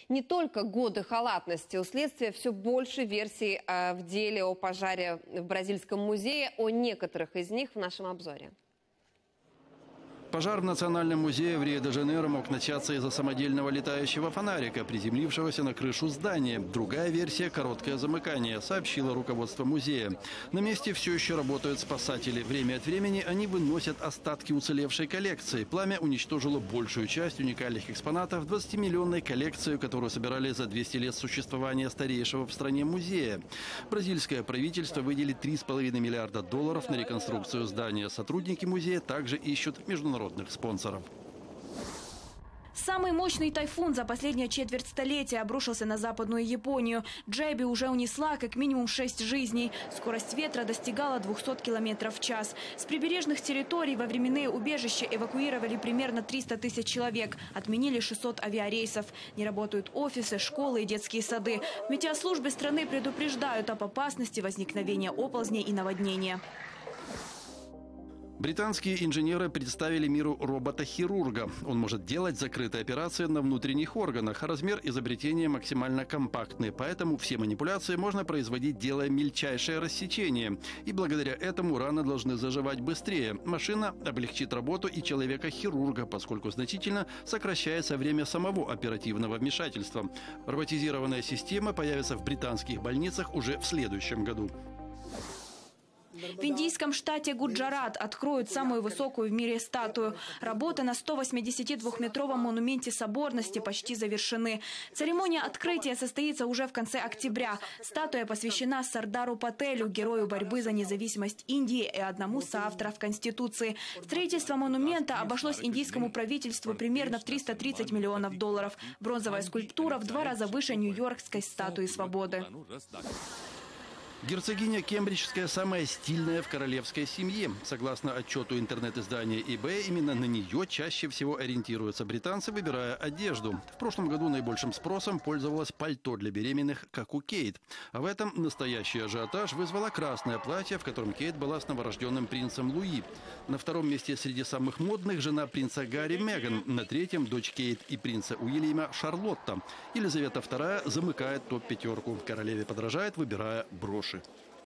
не только годы халатности. У следствия все больше версий в деле о пожаре в Бразильском музее. О некоторых из них в нашем обзоре. Пожар в Национальном музее в Рио-де-Жанейро мог начаться из-за самодельного летающего фонарика, приземлившегося на крышу здания. Другая версия – короткое замыкание, сообщило руководство музея. На месте все еще работают спасатели. Время от времени они выносят остатки уцелевшей коллекции. Пламя уничтожило большую часть уникальных экспонатов 20-миллионной коллекции, которую собирали за 200 лет существования старейшего в стране музея. Бразильское правительство выделит $3,5 миллиарда на реконструкцию здания. Сотрудники музея также ищут международных спонсоров. Самый мощный тайфун за последнее четверть столетия обрушился на Западную Японию. Джеби уже унесла как минимум 6 жизней. Скорость ветра достигала 200 км в час. С прибережных территорий во временные убежища эвакуировали примерно 300 тысяч человек. Отменили 600 авиарейсов. Не работают офисы, школы и детские сады. В метеослужбе страны предупреждают об опасности возникновения оползней и наводнения. Британские инженеры представили миру робота-хирурга. Он может делать закрытые операции на внутренних органах. Размер изобретения максимально компактный, поэтому все манипуляции можно производить, делая мельчайшее рассечение. И благодаря этому раны должны заживать быстрее. Машина облегчит работу и человека-хирурга, поскольку значительно сокращается время самого оперативного вмешательства. Роботизированная система появится в британских больницах уже в следующем году. В индийском штате Гуджарат откроют самую высокую в мире статую. Работы на 182-метровом монументе соборности почти завершены. Церемония открытия состоится уже в конце октября. Статуя посвящена Сардару Пателю, герою борьбы за независимость Индии и одному из соавторов Конституции. Строительство монумента обошлось индийскому правительству примерно в $330 миллионов. Бронзовая скульптура в 2 раза выше нью-йоркской статуи свободы. Герцогиня Кембриджская самая стильная в королевской семье. Согласно отчету интернет-издания eBay, именно на нее чаще всего ориентируются британцы, выбирая одежду. В прошлом году наибольшим спросом пользовалось пальто для беременных, как у Кейт. А в этом настоящий ажиотаж вызвало красное платье, в котором Кейт была с новорожденным принцем Луи. На втором месте среди самых модных жена принца Гарри Меган. На третьем дочь Кейт и принца Уильяма Шарлотта. Елизавета II замыкает топ-5. Королеве подражает, выбирая броши.